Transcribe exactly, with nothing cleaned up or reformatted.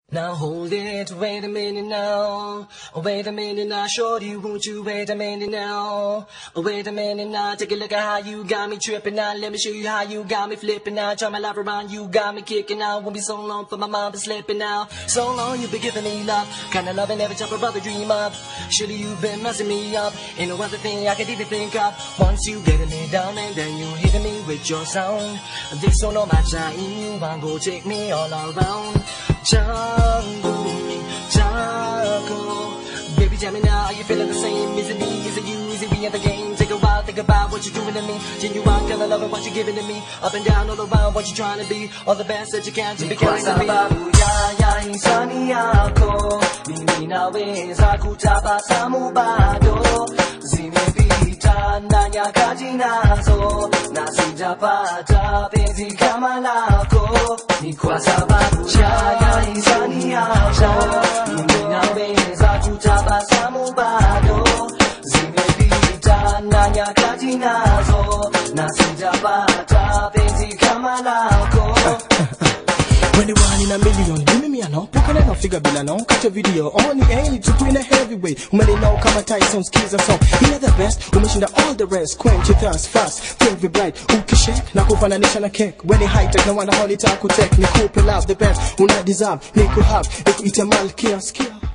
Now hold it, wait a minute now. Oh, wait a minute now, shorty, won't you wait a minute now? Oh, wait a minute now, take a look at how you got me tripping now. Let me show you how you got me flipping now. Turn my life around, you got me kicking out. Won't be so long for my mind to slipping now. So long you've been giving me love, kinda loving every type of brother dream of. Surely you've been messing me up, ain't no other thing I could even think of. Once you getting me down and then you hitting me with your sound. This so no matter you want go take me all around. Jungle, jungle. Baby, tell me now, are you feeling the same? Is it me? Is it you? Is it we in the game? Take a while, think about what you're doing to me. Genuine, kinda loving what you're giving to me. Up and down, all around, what you're trying to be. All the best that you can to be carrying to me. Yaya, insani ako. Mimi nawe, zakutapa samubado. Zimepita, nanya kajinazo. Nasijapata, penzi kama lako. Ni kwa sababu yaya, insani ako. Mimi nawe, zakutapa samubado. Zimepita, nanya kajinazo. Nasijapata, penzi kama lako. When they one in a million, give me me a no. Poke no figure bill no. Catch a video on the air to twin a heavyweight. Who many know come a Tyson skills or so. He not the best. Who mention that all the rest. Quench your thirst fast. Think we bright. Who can shake? Na kufana nation a cake. When they high tech, no one a holy talk could take. Ni couple love the best. Who not deserve. Ni could have. If eat a mal kill skill.